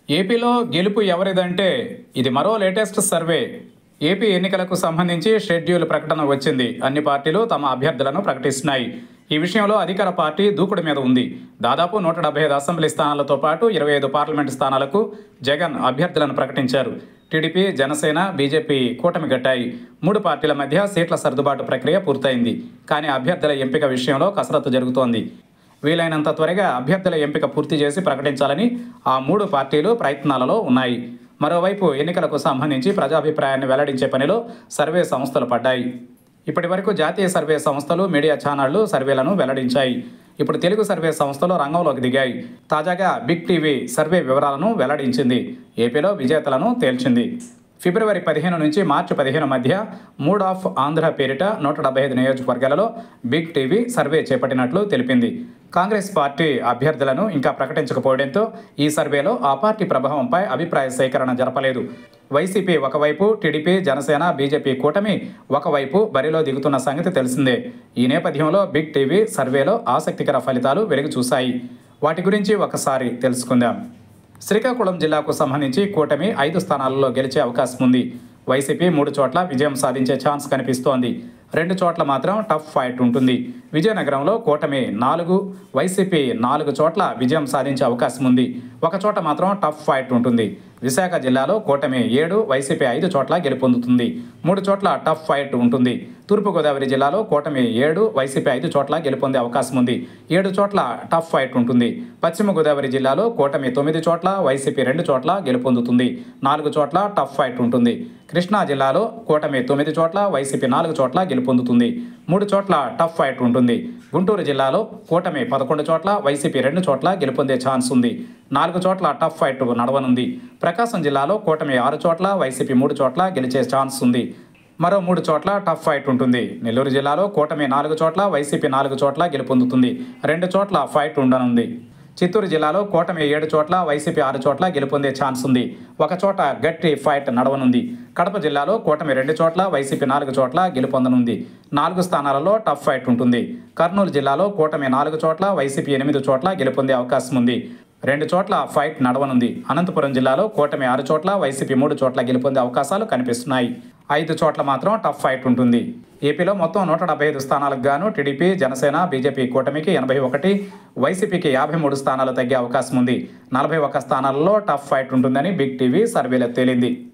ఏపీలో గెలుపు ఎవరిదంటే ఇది మరో లేటెస్ట్ సర్వే. ఏపీ ఎన్నికలకు సంబంధించి షెడ్యూల్ ప్రకటన వచ్చింది. అన్ని పార్టీలు తమ అభ్యర్థులను ప్రకటిస్తున్నాయి. ఈ విషయంలో అధికార పార్టీ దూకుడు మీద ఉంది. దాదాపు 175 అసెంబ్లీ స్థానాలతో పాటు 25 పార్లమెంటు స్థానాలకు జగన్ అభ్యర్థులను ప్రకటించారు. టీడీపీ, జనసేన, బీజేపీ కూటమి గట్టాయి. 3 పార్టీల మధ్య సీట్ల సర్దుబాటు ప్రక్రియ పూర్తయింది. కానీ అభ్యర్థుల ఎంపిక విషయంలో కసరత్తు జరుగుతోంది. వీలైనంత త్వరగా అభ్యర్థుల ఎంపిక పూర్తి చేసి ప్రకటించాలని ఆ 3 పార్టీలు ప్రయత్నాలలో ఉన్నాయి. మరోవైపు ఎన్నికలకు సంబంధించి ప్రజాభిప్రాయాన్ని వెల్లడించే పనిలో సర్వే సంస్థలు పడ్డాయి. ఇప్పటి వరకు జాతీయ సర్వే సంస్థలు, మీడియా ఛానళ్లు సర్వేలను వెల్లడించాయి. ఇప్పుడు తెలుగు సర్వే సంస్థలు రంగంలోకి దిగాయి. తాజాగా బిగ్ టీవీ సర్వే వివరాలను వెల్లడించింది. ఏపీలో విజేతలను తేల్చింది. ఫిబ్రవరి 15 నుంచి మార్చి 15 మధ్య మూడ్ ఆఫ్ ఆంధ్ర పేరిట 175 నియోజకవర్గాలలో బిగ్ టీవీ సర్వే చేపట్టినట్లు తెలిపింది. కాంగ్రెస్ పార్టీ అభ్యర్థులను ఇంకా ప్రకటించకపోవడంతో ఈ సర్వేలో ఆ పార్టీ ప్రభావంపై అభిప్రాయ సేకరణ జరపలేదు. వైసీపీ ఒకవైపు, టీడీపీ, జనసేన, బీజేపీ కూటమి ఒకవైపు బరిలో దిగుతున్న సంగతి తెలిసిందే. ఈ నేపథ్యంలో బిగ్ టీవీ సర్వేలో ఆసక్తికర ఫలితాలు వెలుగు చూశాయి. వాటి గురించి ఒకసారి తెలుసుకుందాం. శ్రీకాకుళం జిల్లాకు సంబంధించి కూటమి 5 స్థానాలలో గెలిచే అవకాశం ఉంది. వైసీపీ 3 చోట్ల విజయం సాధించే ఛాన్స్ కనిపిస్తోంది. 2 చోట్ల మాత్రం టఫ్ ఫైట్ ఉంటుంది. విజయనగరంలో కూటమి 4, వైసీపీ 4 చోట్ల విజయం సాధించే అవకాశం ఉంది. 1 చోట మాత్రం టఫ్ ఫైట్ ఉంటుంది. విశాఖ జిల్లాలో కూటమి 7, వైసీపీ 5 చోట్ల గెలుపొందుతుంది. 3 చోట్ల టఫ్ ఫైట్ ఉంటుంది. తూర్పుగోదావరి జిల్లాలో కూటమి 7, వైసీపీ 5 చోట్ల గెలుపొందే అవకాశం ఉంది. 7 చోట్ల టఫ్ ఫైట్ ఉంటుంది. పశ్చిమ గోదావరి జిల్లాలో కూటమి 9 చోట్ల, వైసీపీ 2 చోట్ల గెలుపొందుతుంది. 4 చోట్ల టఫ్ ఫైట్ ఉంటుంది. కృష్ణా జిల్లాలో కూటమి 9 చోట్ల, వైసీపీ 4 చోట్ల గెలుపొందుతుంది. 3 చోట్ల టఫ్ ఫైట్ ఉంటుంది. గుంటూరు జిల్లాలో కూటమి 11 చోట్ల, వైసీపీ 2 చోట్ల గెలుపొందే ఛాన్స్ ఉంది. 4 చోట్ల టఫ్ ఫైట్ నడవనుంది. ప్రకాశం జిల్లాలో కూటమి 6 చోట్ల, వైసీపీ 3 చోట్ల గెలిచే ఛాన్స్ ఉంది. మరో 3 చోట్ల టఫ్ ఫైట్ ఉంటుంది. నెల్లూరు జిల్లాలో కూటమి 4 చోట్ల, వైసీపీ 4 చోట్ల గెలుపొందుతుంది. 2 చోట్ల ఫైట్ ఉండనుంది. చిత్తూరు జిల్లాలో కూటమి 7 చోట్ల, వైసీపీ 6 చోట్ల గెలుపొందే ఛాన్స్ ఉంది. 1 చోట గట్టి ఫైట్ నడవనుంది. కడప జిల్లాలో కూటమి 2 చోట్ల, వైసీపీ 4 చోట్ల గెలుపొందనుంది. 4 స్థానాలలో టఫ్ ఫైట్ ఉంటుంది. కర్నూలు జిల్లాలో కూటమి 4 చోట్ల, వైసీపీ 8 చోట్ల గెలుపొందే అవకాశం ఉంది. 2 చోట్ల ఫైట్ నడవనుంది. అనంతపురం జిల్లాలో కూటమి 6 చోట్ల, వైసీపీ 3 చోట్ల గెలుపొందే అవకాశాలు కనిపిస్తున్నాయి. 5 చోట్ల మాత్రం టఫ్ ఫైట్ ఉంటుంది. ఏపీలో మొత్తం 175 స్థానాలకు గాను టీడీపీ, జనసేన, బీజేపీ కూటమికి 81, వైసీపీకి 53 స్థానాలు తగ్గే అవకాశం ఉంది. 41 స్థానాలలో టఫ్ ఫైట్ ఉంటుందని బిగ్ టీవీ సర్వేలో తేలింది.